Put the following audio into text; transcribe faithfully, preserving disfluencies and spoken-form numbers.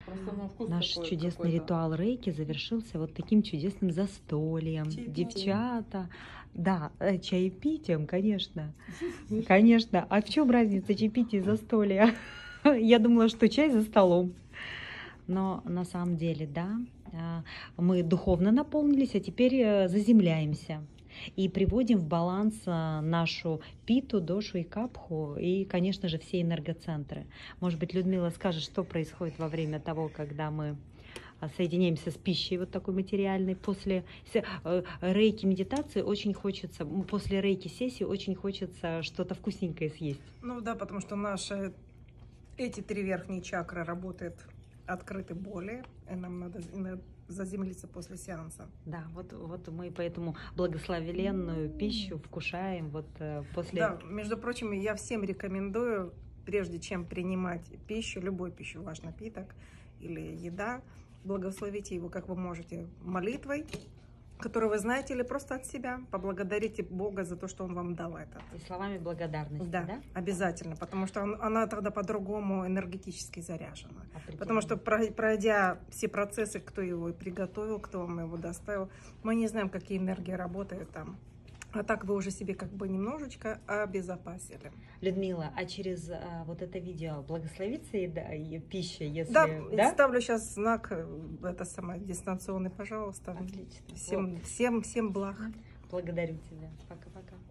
Просто ну, вкус Наш такой чудесный ритуал рейки завершился вот таким чудесным застольем. Чаепитием. Девчата, да, э, чаепитием, конечно, конечно. А в чем разница чаепития и застолья? Я думала, что чай за столом. Но на самом деле, да, а, мы духовно наполнились, а теперь э, заземляемся. И приводим в баланс а, нашу питу, дошу и капху, и, конечно же, все энергоцентры. Может быть, Людмила скажет, что происходит во время того, когда мы а, соединяемся с пищей вот такой материальной. После с- э, рейки медитации очень хочется, м, после рейки сессии очень хочется что-то вкусненькое съесть. Ну да, потому что наши эти три верхние чакры работают открыты более, и нам надо на- заземлиться после сеанса. Да, вот, вот мы поэтому благословенную пищу вкушаем вот э, после... Да, между прочим, я всем рекомендую, прежде чем принимать пищу, любой пищу, ваш напиток или еда, благословите его, как вы можете, молитвой, которую вы знаете, или просто от себя. Поблагодарите Бога за то, что Он вам дал это. И словами благодарности, Да, да? обязательно, потому что он- она тогда по-другому энергетически заряжена. Определенно. Потому что про- пройдя все процессы, кто его приготовил, кто вам его доставил, мы не знаем, какие энергии работают там. А так вы уже себе как бы немножечко обезопасили. Людмила, а через а, вот это видео благословится еда и пища, если... Да, да? ставлю сейчас знак, э, это самое, дистанционный, пожалуйста. Отлично. Всем, всем, всем благ. Благодарю тебя. Пока-пока.